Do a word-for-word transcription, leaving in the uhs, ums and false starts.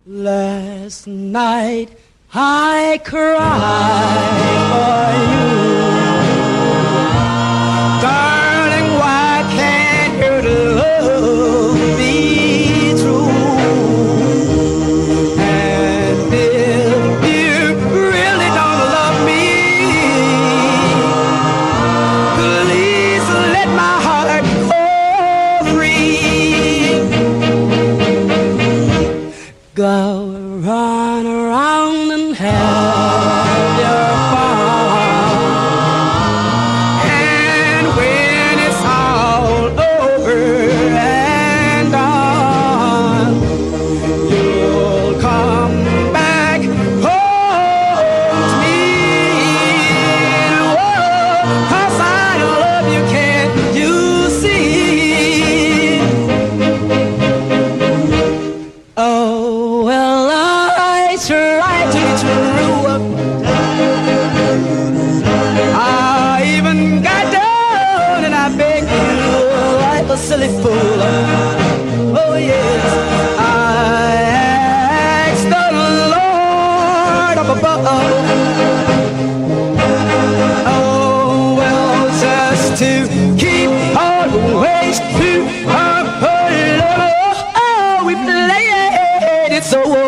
Last night I cried for you. Darling, why can't your love be true? And if you really don't love me, please let my heart go free. Go run around and have your fun. And when it's all over and done, you'll come back home to me. Whoa, 'cause I love you, can't you see? Oh, well, I try to be true. I even got down and I begged you like a silly fool. Oh, yes, I asked the Lord up above. Oh, well, just to keep always to her love. Oh, we played it so